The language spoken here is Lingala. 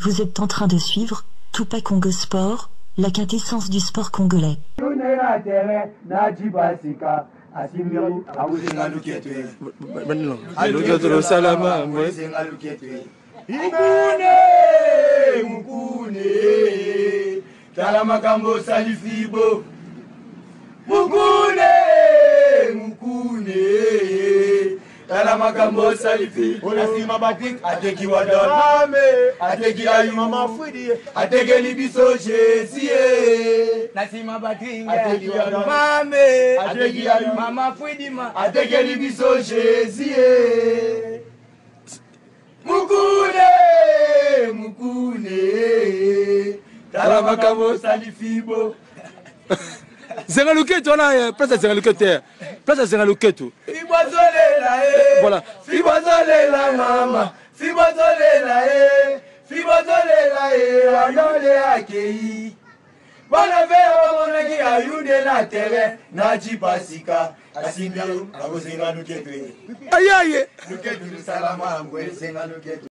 Vous êtes en train de suivre Tupac Congo Sport, la quintessence du sport congolais. Tala makambo salifi, onasima batik, ateki wadon mame, ateki ayu mama fudi, ateki libiso jesie. Nasima batik, ateki wadon mame, ateki ayu mama fudi ma, ateki libiso jesie. Mukune, mukune, tala makambo salifi bo. Zengaluketu on place à Zengaluketu. Place à Zengaluketu. Voilà. Fibozolela mama. Fibozolela ayole akei. Bana vera bamonaki ayude na terre na jipasika. Asimbiru akozinga luketu. Aye aye. Luketu salama ngwe zengaluketu.